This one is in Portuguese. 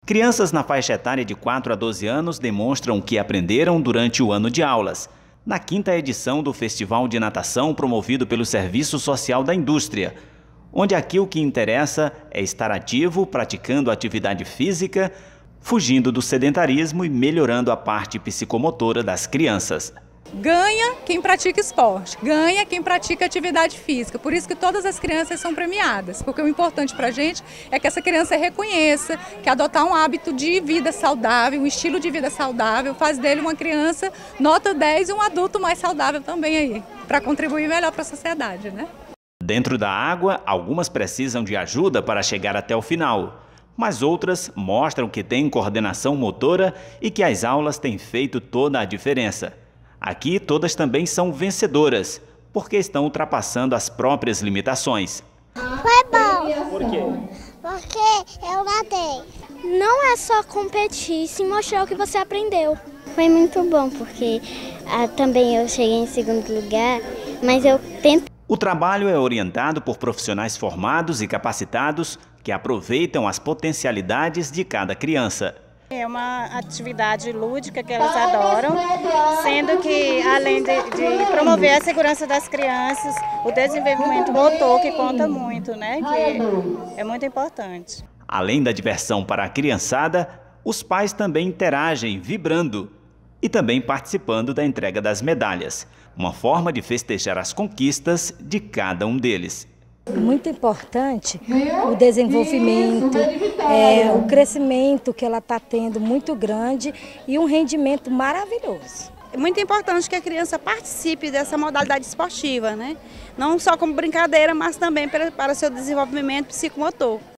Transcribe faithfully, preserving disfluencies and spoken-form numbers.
Crianças na faixa etária de quatro a doze anos demonstram o que aprenderam durante o ano de aulas, na quinta edição do Festival de Natação promovido pelo Serviço Social da Indústria, onde aqui o que interessa é estar ativo, praticando atividade física, fugindo do sedentarismo e melhorando a parte psicomotora das crianças. Ganha quem pratica esporte, ganha quem pratica atividade física. Por isso que todas as crianças são premiadas, porque o importante para a gente é que essa criança reconheça que adotar um hábito de vida saudável, um estilo de vida saudável, faz dele uma criança nota dez e um adulto mais saudável também aí, para contribuir melhor para a sociedade, né? Dentro da água, algumas precisam de ajuda para chegar até o final, mas outras mostram que têm coordenação motora e que as aulas têm feito toda a diferença. Aqui todas também são vencedoras, porque estão ultrapassando as próprias limitações. Foi bom. Por quê? Porque eu nadei. Não é só competir, sim mostrar o que você aprendeu. Foi muito bom, porque ah, também eu cheguei em segundo lugar, mas eu tento. O trabalho é orientado por profissionais formados e capacitados que aproveitam as potencialidades de cada criança. É uma atividade lúdica que elas adoram, sendo que, além de, de promover a segurança das crianças, o desenvolvimento motor que conta muito, né? Que é muito importante. Além da diversão para a criançada, os pais também interagem vibrando e também participando da entrega das medalhas, uma forma de festejar as conquistas de cada um deles. Muito importante o desenvolvimento, é, o crescimento que ela está tendo muito grande e um rendimento maravilhoso. É muito importante que a criança participe dessa modalidade esportiva, né? Não só como brincadeira, mas também para, para seu desenvolvimento psicomotor.